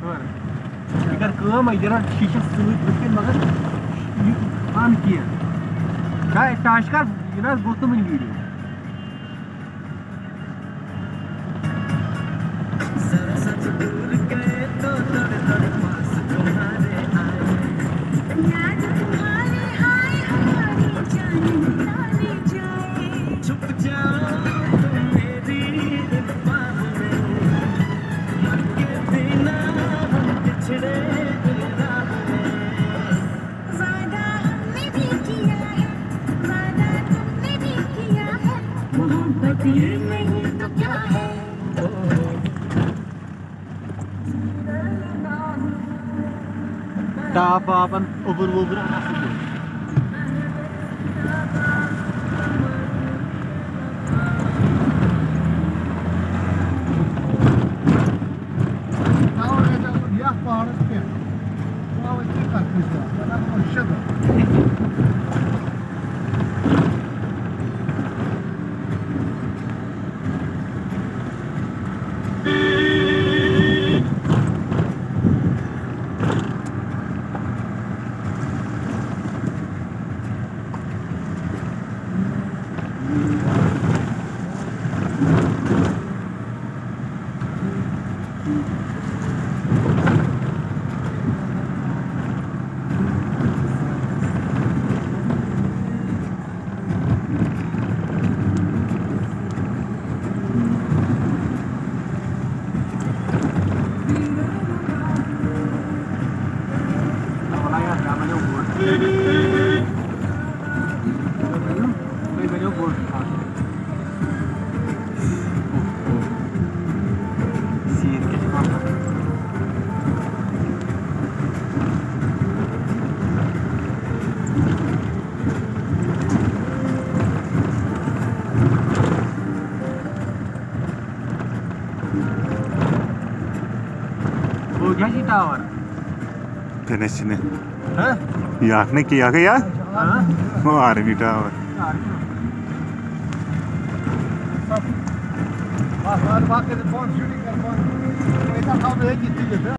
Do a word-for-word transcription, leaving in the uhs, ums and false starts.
कर काम इधर शीशे सूट मगर अन किया क्या टाश कर ये ना बहुत मिल वीडियो ये नहीं तो क्या है टाप आपन उबर उबर हो गया जी टावर फिनिश ने हाँ यार ने किया गया हाँ वो आर्मी टावर बात बात के फोन शूटिंग कर फोन ऐसा काम है कि